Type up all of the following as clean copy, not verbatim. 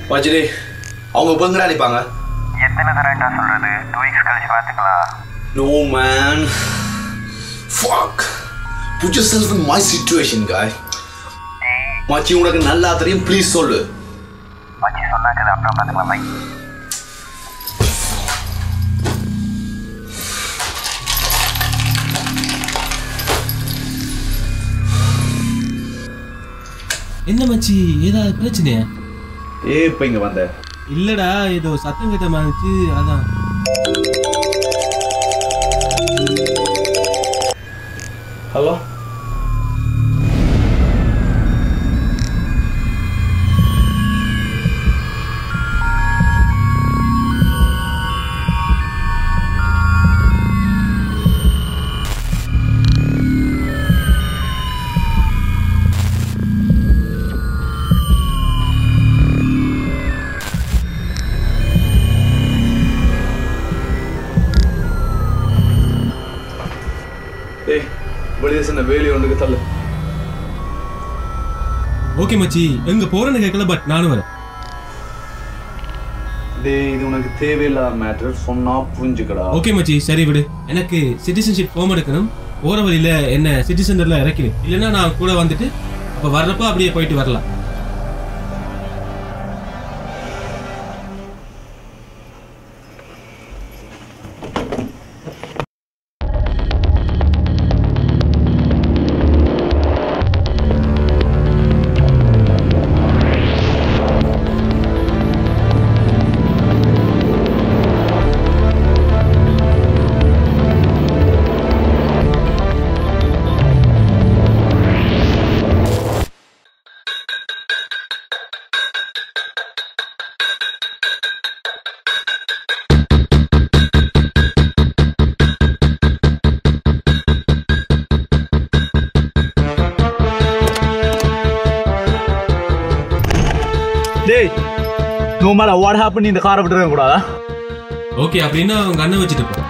மச்சி அவங்க பங்கடா நிப்பாங்க. எத்தனை தரேன்டா சொல்றது? 2 weeks கழிச்சு பார்த்துக்கலாம். No man. Fuck. Put yourself in my situation, guy. மச்சி உனக்கு நல்லா தெரியும், ப்ளீஸ் சொல்லு. மச்சி சொன்னாங்க அப்புறம் பார்த்துக்கலாம் பை. என்ன மச்சி ஏதாவது பிரச்சனையா? இப்ப இங்க வந்த இல்லடா, ஏதோ சத்தம் கிட்ட மாறிச்சு அதான். ஹலோ வேலி ஒன்றுக்கு தள்ளு. ஓகே மச்சி, எங்க போறேன்னு கேட்கல, பட் நானும் வரேன். இது உனக்கு தேவையில்லாத மேட்டர், சொன்னா புரிஞ்சுக்கடா. ஓகே மச்சி, சரி விடு. எனக்கு சிட்டிசன்ஷிப் ஃபார்ம் எடுக்கணும். போற வழியில என்ன சிட்டி சென்டர்ல இறக்கிடு, இல்லைன்னா நான் கூட வந்துட்டு அப்ப வர்றப்ப அப்படியே போயிட்டு வரலாம். No matter what happened in the car விட்டுறவே கூடாதா? ஓகே, அப்படின்னா உங்க அண்ணன் வச்சுட்டு போ.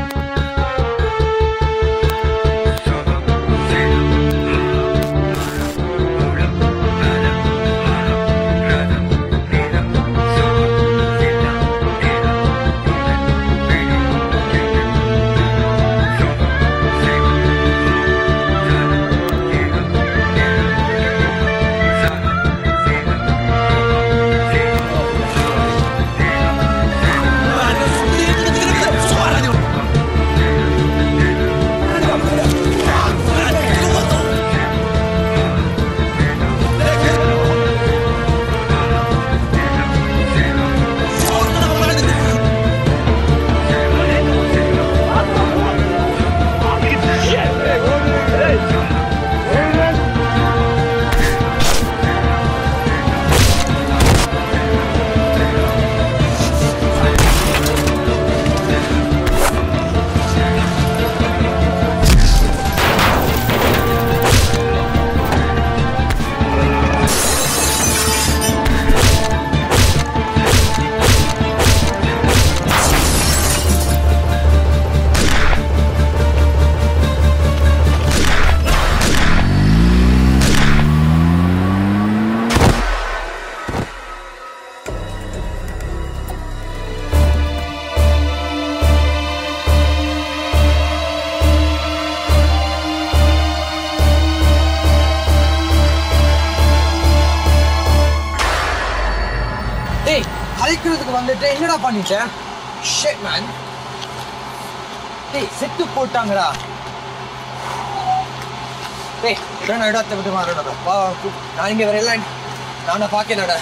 வந்துட்டு என்னடா பண்ணிட்டேன்? Shit man. டேய் செத்து போட்டாங்கடா. டேய் நான் இடத்தை விட்டு மாறடா. வா நான் இங்க வரல. நான் பாக்கலடா.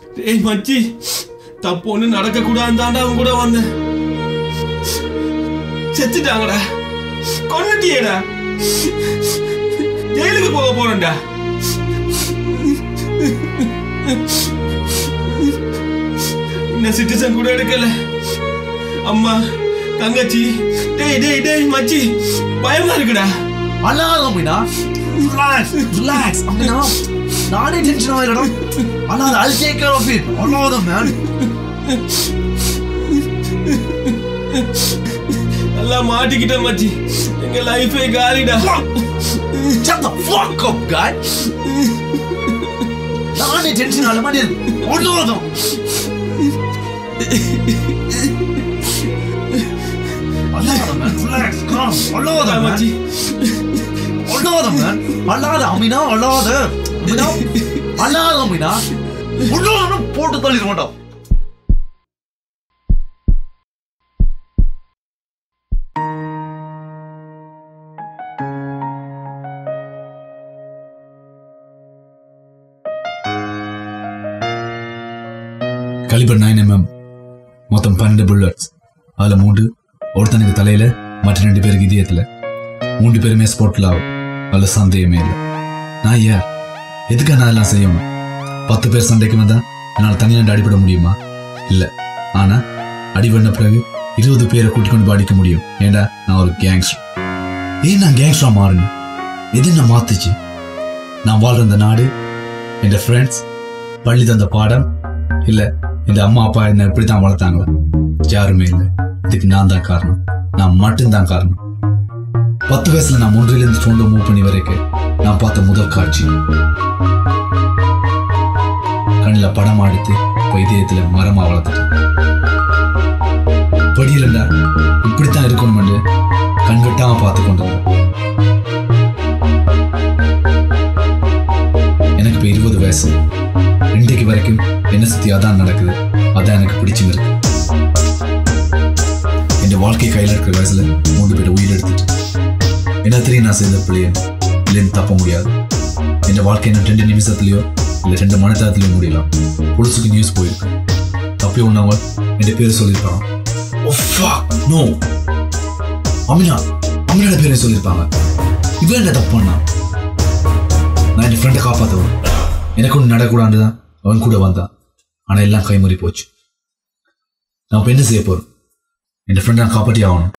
ஏய் மச்சி, தப்பு ஒண்ணு நடக்க கூடாதுதான்டா அவன் கூட வந்தேன். செத்துட்டாங்கடா, கொன்னுட்டியேடா, ஜெயிலுக்கு போக போறேன்டா. இன்னும் சிட்டிசன் கூட எடுக்கல. அம்மா, தங்கச்சி, டேய் டேய் டேய் மச்சி, பயமா இருக்குடா. அழாத அம்மினா, ரிலாக்ஸ் அம்மினா, நானே டென்ஷன் ஆயிடுறா. அழாத, I'll take care of it. அழாத man. நல்லா மாட்டிக்கிட்ட மச்சி, எங்க லைஃபே காலிடா. Shut the fuck up guy. நானே டென்ஷன் ஆல மாதிரி அழாத. அழாத man, relax, calm. அழாத மச்சி, அழாத man, அழாத அம்மினா, அழாத அம்மினா, அழாத அம்மினா, அழாத போட்டு தள்ளிட மாட்டோம். கலிபர் 9mm, மொத்தம் 12 புல்லட்ஸ். அதுல 3 ஒருத்தனுக்கு தலையில, மற்ற 2 பேருக்கு இதயத்துல. 3 பேருமே ஸ்பாட்ல ஆகும், அதுல சந்தேகமே இல்லை. நான் யார்? எதுக்காக நான் எல்லாம் செய்யணும்? 10 பேர் சண்டைக்கு வந்தா என்னால் தனியாண்டு அடிபட முடியுமா? இல்ல. ஆனா அடிபடின பிறகு 20 பேரை கூட்டிக் கொண்டு அடிக்க முடியும். ஏண்டா நான் ஒரு கேங்ஸ்டர். ஏன் நான் கேங்ஸ்டரா மாறணும்? எது என்ன மாத்துச்சு? நான் வாழ்ற இந்த நாடு, என் ஃப்ரெண்ட்ஸ், பள்ளி தந்த பாடம், இல்ல இந்த அம்மா அப்பா என்ன இப்படித்தான் வளர்த்தாங்களா? யாருமே இல்லை. இதுக்கு நான் தான் காரணம், நான் மட்டும்தான் காரணம். 10 வயசுல நான் ஒன்றிலிருந்து டொரண்டோ மூவ் பண்ணி வரைக்கும் நான் பார்த்த முதல் காட்சி. கண்ணில் படம் எடுத்து இப்ப இதயத்துல மரமா வளர்த்துட்டேன். படியிலண்டா இப்படித்தான் இருக்கணும் என்று கண்கட்டாம பார்த்து கொண்டது. எனக்கு இப்ப 20 வயசு. இன்றைக்கு வரைக்கும் என்ன சுத்தி அதான் நடக்குது. அதான் எனக்கு பிடிச்சும் இருக்கு. என் வாழ்க்கை கையில இருக்கிற வயசுல 3 பேரை உயிர் எடுத்துட்டு என்ன தெரியும் நான் செய்த பிள்ளைய இல்லைன்னு தப்ப முடியாது. என் வாழ்க்கை என்ன 2 நிமிஷத்துலயோ இல்ல 2 மணி நேரத்திலயோ முடியலாம். புதுசுக்கு நியூஸ் போயிருக்கு. தப்பி ஒன்னவங்க என் பேரை சொல்லியிருப்பாங்க. அமினாட பேரை சொல்லியிருப்பாங்க. இவன் என்ன தப்பு பண்ணா? நான் என் ஃப்ரெண்டை காப்பாற்றுவேன். எனக்கு ஒன்று நடக்கூடாதுதான் அவன் கூட வந்தான். ஆனா எல்லாம் கைமறி போச்சு. நான் இப்ப என்ன செய்ய போறேன்? என் ஃப்ரெண்ட் நான் காப்பாற்றி ஆகணும்.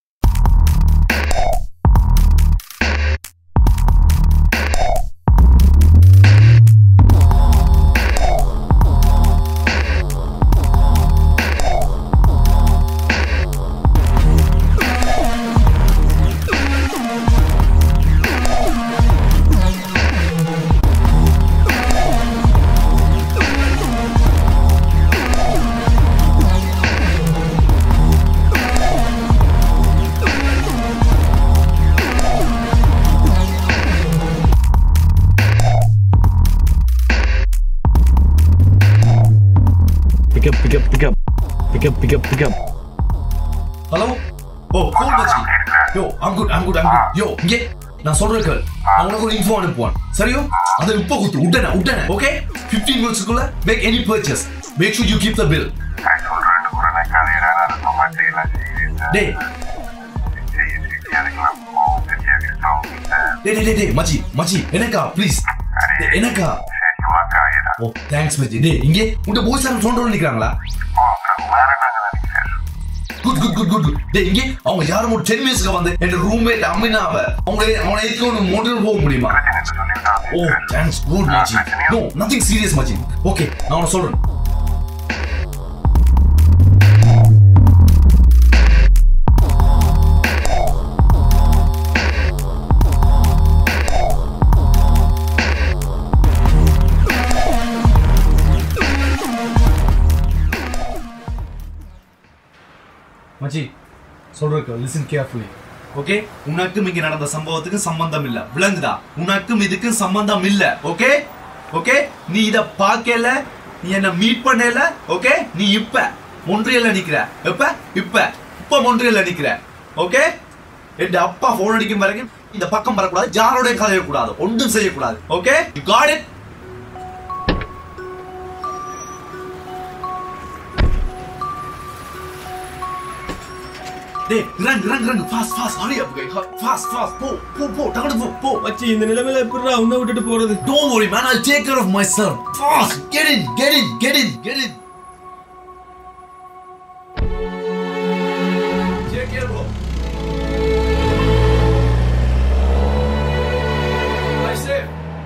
Pick up. Hello? Oh, cool, Machi. Yo, I'm good. Yo, இங்கே நான் சொல்றேன் கேள். நான் உனக்கு ஒரு இன்ஃபோ அனுப்புவேன். சரியா? அதை இப்போ குத்து. உடனே. Okay? 15 minutesக்குள்ள make any purchase. Make sure you keep the bill. டேய். மச்சி, எனக்கா ப்ளீஸ். எனக்கா. ஓ, தேங்க்ஸ் மச்சி. டேய், இங்கே உங்க போய் சார் சொன்னோன்னு நிக்கறாங்களா? குட். டேய், இங்கே அவங்க யாரும் ஒரு 10 மினிட்ஸ்க்கு வந்து என் ரூம்மேட் அம்மினாவை அவனை ஏத்தி ஒன்று மோட்டல் போக முடியுமா? ஓ, தேங்க்ஸ் குட் மச்சி. நோ, நதிங் சீரியஸ் மச்சி. ஓகே, நான் உனக்கு சொல்றேன். மச்சி சொல்றேன், லிசன் கேர்ஃபுல்லி. ஓகே, உனக்கும் இங்க நடந்த சம்பவத்துக்கு சம்பந்தம் இல்ல, விளங்குதா? உனக்கும் இதுக்கு சம்பந்தம் இல்ல. ஓகே, நீ இத பார்க்கல, நீ என்ன மீட் பண்ணல. ஓகே, நீ இப்ப மொன்ட்ரியல்ல நிக்கிற. இப்ப மொன்ட்ரியல்ல நிக்கிற. ஓகே, என் அப்பா போன் அடிக்கும் வரைக்கும் இந்த பக்கம் வரக்கூடாது, யாரோட கதைய கூடாது, ஒன்றும் செய்யக்கூடாது. Okay, you got it? டேய் இறங்கு fast hurry up guy fast போ டக்குனு போ மச்சி இந்த நிலைமையில எப்படிடா உன்னை விட்டுட்டு போறது? don't worry man I'll take care of myself fast get in take care bro drive safe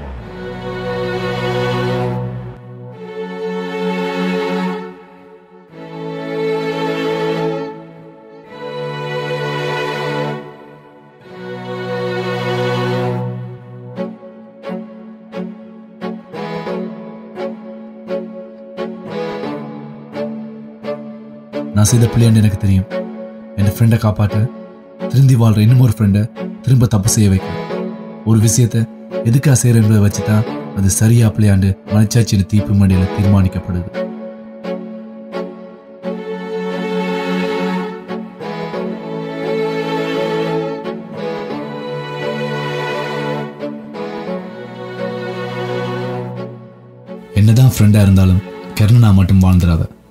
நான் செய்த பிள்ளைன்னு எனக்கு தெரியும். என் ஃப்ரெண்டை காப்பாற்ற திருந்தி வாழ்ற இன்னும் ஃப்ரெண்டை திரும்ப தப்பு செய்ய வைக்க ஒரு விஷயத்த எதுக்காக செய்யற என்பதை வச்சுதான் அது சரியா பிள்ளையாண்டு மனச்சாட்சியின் தீர்ப்பு மண்டியில தீர்மானிக்கப்படுது. என்னதான் ஃப்ரெண்டா இருந்தாலும் கருணா மட்டும் வாழ்ந்துடாத.